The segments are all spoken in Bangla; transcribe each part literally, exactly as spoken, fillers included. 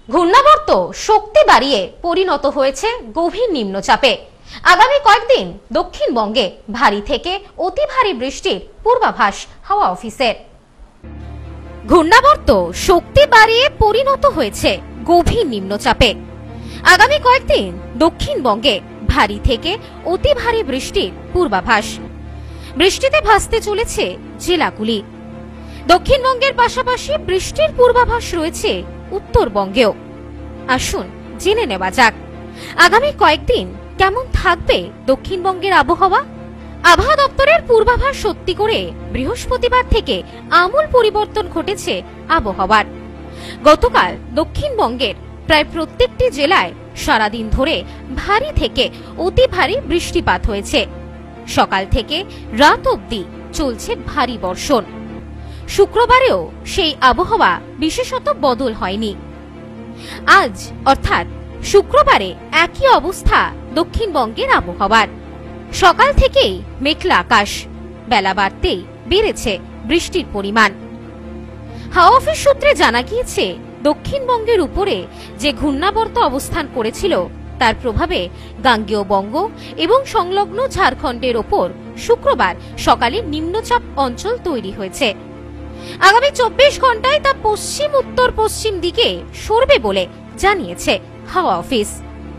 ঘূর্ণাবর্ত শক্তি বাড়িয়ে পরিণত হয়েছে গভীর নিম্নচাপে। আগামী কয়েকদিন দক্ষিণবঙ্গে ভারী থেকে অতি ভারী বৃষ্টির পূর্বাভাস হাওয়া অফিসের। ঘূর্ণাবর্ত শক্তি বাড়িয়ে পরিণত হয়েছে গভীর নিম্নচাপে। আগামী কয়েকদিন দক্ষিণবঙ্গে ভারী থেকে অতি ভারী বৃষ্টির পূর্বাভাস। বৃষ্টিতে ভাসতে চলেছে জেলাগুলি। দক্ষিণবঙ্গের পাশাপাশি বৃষ্টির পূর্বাভাস রয়েছে উত্তরবঙ্গেও। আসুন জেনে নেওয়া যাক আগামী কয়েকদিন কেমন থাকবে দক্ষিণবঙ্গের আবহাওয়া। আবহাওয়া দপ্তরের পূর্বাভাস সত্যি করে বৃহস্পতিবার থেকে আমূল পরিবর্তন ঘটেছে আবহাওয়ার। গতকাল দক্ষিণবঙ্গের প্রায় প্রত্যেকটি জেলায় সারাদিন ধরে ভারী থেকে অতি ভারী বৃষ্টিপাত হয়েছে। সকাল থেকে রাত অবধি চলছে ভারী বর্ষণ। শুক্রবারেও সেই আবহাওয়া বিশেষত বদল হয়নি। আজ অর্থাৎ শুক্রবারে একই অবস্থা দক্ষিণবঙ্গের আবহাওয়ার। সকাল থেকেই মেঘলা আকাশ, বেলা বাড়তেই বেড়েছে বৃষ্টির পরিমাণ। হাওয়া অফিস সূত্রে জানা গিয়েছে, দক্ষিণবঙ্গের উপরে যে ঘূর্ণাবর্ত অবস্থান করেছিল তার প্রভাবে গাঙ্গেয় বঙ্গ এবং সংলগ্ন ঝাড়খণ্ডের ওপর শুক্রবার সকালে নিম্নচাপ অঞ্চল তৈরি হয়েছে। আগামী চব্বিশ ঘন্টায় তা পশ্চিম উত্তর পশ্চিম দিকে সরবে বলে জানিয়েছে হাওয়া অফিস,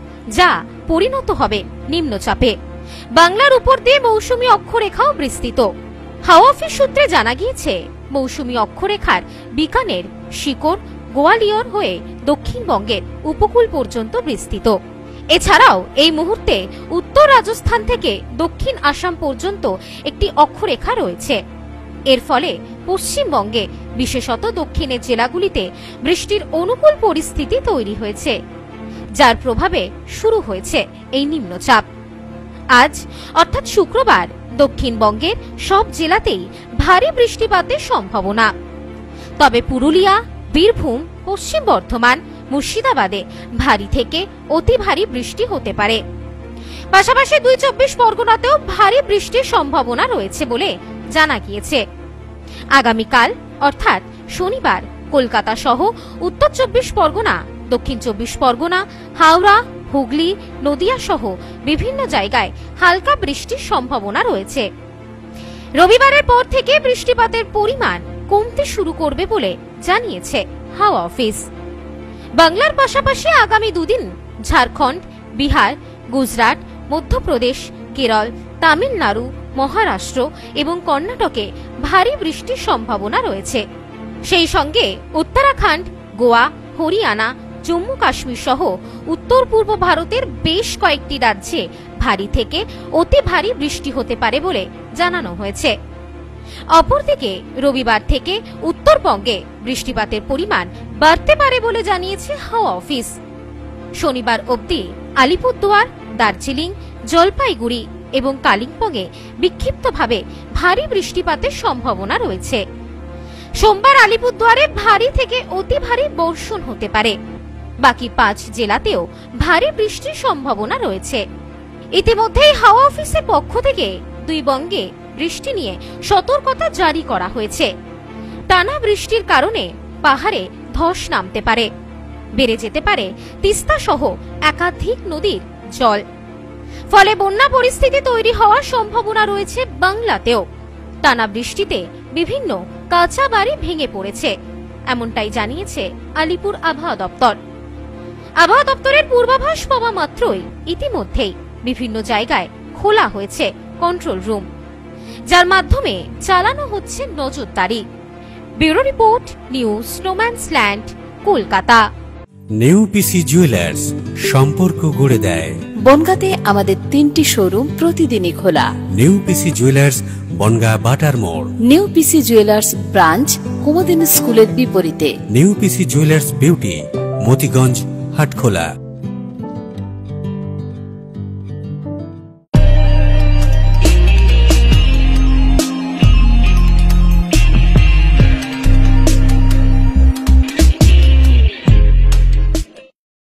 যা পরিণত হবে নিম্নচাপে। বাংলার উপর দিয়ে মৌসুমী অক্ষরেখাও বিস্তৃত। হাওয়া অফিস সূত্রে জানা গিয়েছে, মৌসুমী অক্ষরেখার বিকানের, শিকড়, গোয়ালিয়র হয়ে দক্ষিণবঙ্গের উপকূল পর্যন্ত বিস্তৃত। এছাড়াও এই মুহূর্তে উত্তর রাজস্থান থেকে দক্ষিণ আসাম পর্যন্ত একটি অক্ষরেখা রয়েছে। এর ফলে পশ্চিমবঙ্গে বিশেষত দক্ষিণের জেলাগুলিতে বৃষ্টির অনুকূল পরিস্থিতি তৈরি হয়েছে, যার প্রভাবে শুরু হয়েছে এই নিম্নচাপ। আজ অর্থাৎ শুক্রবার দক্ষিণবঙ্গের সব জেলাতেই ভারী বৃষ্টিপাতের সম্ভাবনা। তবে পুরুলিয়া, বীরভূম, পশ্চিম বর্ধমান, মুর্শিদাবাদে ভারী থেকে অতি ভারী বৃষ্টি হতে পারে। পাশাপাশি দুই চব্বিশ পরগনাতেও ভারী বৃষ্টির সম্ভাবনা রয়েছে বলে জানা গিয়েছে। আগামীকাল অর্থাৎ শনিবার কলকাতা সহ উত্তর চব্বিশ পরগনা, দক্ষিণ চব্বিশ পরগনা, হাওড়া, হুগলি, নদিয়া সহ বিভিন্ন জায়গায় হালকা বৃষ্টির সম্ভাবনা রয়েছে। রবিবারের পর থেকে বৃষ্টিপাতের পরিমাণ কমতে শুরু করবে বলে জানিয়েছে হাওয়া অফিস। বাংলার পাশাপাশি আগামী দুদিন ঝাড়খণ্ড, বিহার, গুজরাট, মধ্যপ্রদেশ, কেরল, তামিলনাড়ু, মহারাষ্ট্র এবং কর্ণাটকে ভারী বৃষ্টির সম্ভাবনা রয়েছে। সেই সঙ্গে উত্তরাখণ্ড, গোয়া, হরিয়ানা, জম্মু কাশ্মীর সহ উত্তর পূর্ব ভারতের বেশ কয়েকটি রাজ্যে ভারী থেকে অতি ভারী বৃষ্টি হতে পারে বলে জানানো হয়েছে। অপরদিকে রবিবার থেকে উত্তরবঙ্গে বৃষ্টিপাতের পরিমাণ বাড়তে পারে বলে জানিয়েছে হাওয়া অফিস। শনিবার অবধি আলিপুরদুয়ার, দার্জিলিং, জলপাইগুড়ি এবং কালিম্পংয়ে বিক্ষিপ্তভাবে ভারী বৃষ্টিপাতের সম্ভাবনা রয়েছে। সোমবার আলিপুরদুয়ারে ভারী থেকে অতি ভারী বর্ষণ হতে পারে। বাকি পাঁচ জেলাতেও ভারী বৃষ্টির সম্ভাবনা রয়েছে। ইতিমধ্যেই হাওয়া অফিসের পক্ষ থেকে দুই বঙ্গে বৃষ্টি নিয়ে সতর্কতা জারি করা হয়েছে। টানা বৃষ্টির কারণে পাহাড়ে ধস নামতে পারে, বেড়ে যেতে পারে তিস্তা সহ একাধিক নদীর জল। ফলে বন্যা পরিস্থিতি তৈরি হওয়ার সম্ভাবনা রয়েছে বাংলাতেও। টানা বৃষ্টিতে বিভিন্ন কাঁচা বাড়ি ভেঙে পড়েছে, এমনটাই জানিয়েছে আলিপুর আবহাওয়া দপ্তর। আবহাওয়া দপ্তরের পূর্বাভাস পাওয়া মাত্রই ইতিমধ্যেই বিভিন্ন জায়গায় খোলা হয়েছে কন্ট্রোল রুম, যার মাধ্যমে চালানো হচ্ছে নজরদারি। Bureau report, news snowman's land, Kolkata. New PC jewellers, সম্পর্ক গড়ে দেয়। বনগাঁতে আমাদের তিনটি শোরুম প্রতিদিনই খোলা। নিউ পিসি জুয়েলার্স, বনগাঁ বাটার মোড়। New PC jewellers branch Kumudini স্কুলের বিপরীতে। New PC jewellers beauty, Motiganj, Hatkhola.